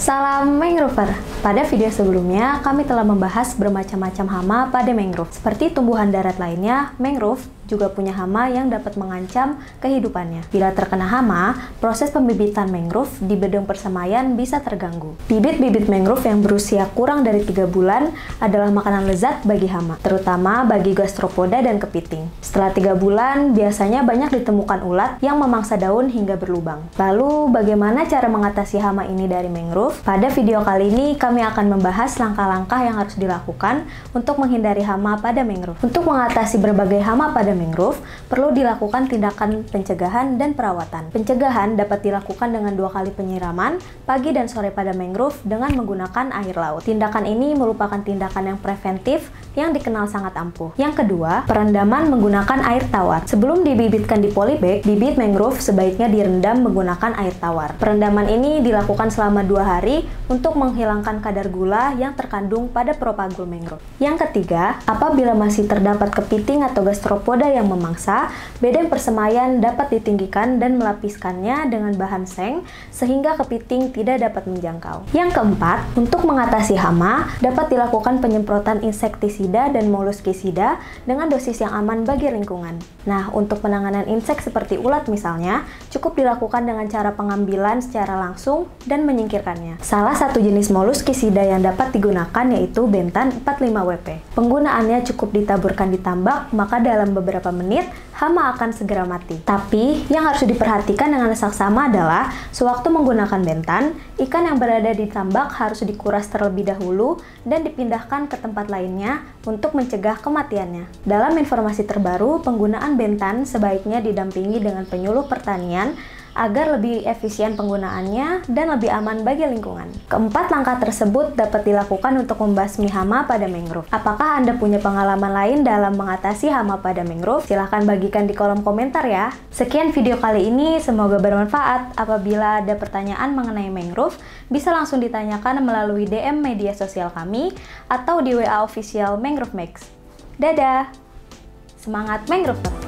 Salam mangrover. Pada video sebelumnya, kami telah membahas bermacam-macam hama pada mangrove. Seperti tumbuhan darat lainnya, mangrove juga punya hama yang dapat mengancam kehidupannya. Bila terkena hama, proses pembibitan mangrove di bedeng persemaian bisa terganggu. Bibit-bibit mangrove yang berusia kurang dari 3 bulan adalah makanan lezat bagi hama, terutama bagi gastropoda dan kepiting. Setelah 3 bulan, biasanya banyak ditemukan ulat yang memangsa daun hingga berlubang. Lalu, bagaimana cara mengatasi hama ini dari mangrove? Pada video kali ini, kami akan membahas langkah-langkah yang harus dilakukan untuk menghindari hama pada mangrove. Untuk mengatasi berbagai hama pada mangrove, perlu dilakukan tindakan pencegahan dan perawatan. Pencegahan dapat dilakukan dengan 2 kali penyiraman, pagi dan sore pada mangrove dengan menggunakan air laut. Tindakan ini merupakan tindakan yang preventif yang dikenal sangat ampuh. Yang kedua, perendaman menggunakan air tawar. Sebelum dibibitkan di polybag, bibit mangrove sebaiknya direndam menggunakan air tawar. Perendaman ini dilakukan selama 2 hari untuk menghilangkan kadar gula yang terkandung pada propagul mangrove. Yang ketiga, apabila masih terdapat kepiting atau gastropoda yang memangsa, bedeng persemaian dapat ditinggikan dan melapiskannya dengan bahan seng sehingga kepiting tidak dapat menjangkau. Yang keempat, untuk mengatasi hama, dapat dilakukan penyemprotan insektisida dan moluskisida dengan dosis yang aman bagi lingkungan. Nah, untuk penanganan insek seperti ulat misalnya, cukup dilakukan dengan cara pengambilan secara langsung dan menyingkirkannya. Salah satu jenis moluskisida yang dapat digunakan yaitu bentan 45WP. Penggunaannya cukup ditaburkan di tambak, maka dalam beberapa menit, hama akan segera mati. Tapi, yang harus diperhatikan dengan saksama adalah, sewaktu menggunakan bentan, ikan yang berada di tambak harus dikuras terlebih dahulu dan dipindahkan ke tempat lainnya untuk mencegah kematiannya. Dalam informasi terbaru, penggunaan bentan sebaiknya didampingi dengan penyuluh pertanian agar lebih efisien penggunaannya dan lebih aman bagi lingkungan. Keempat langkah tersebut dapat dilakukan untuk membasmi hama pada mangrove. Apakah Anda punya pengalaman lain dalam mengatasi hama pada mangrove? Silahkan bagikan di kolom komentar ya. Sekian video kali ini, semoga bermanfaat. Apabila ada pertanyaan mengenai mangrove, bisa langsung ditanyakan melalui DM media sosial kami atau di WA official Mangrove Max. Dadah! Semangat mangrove!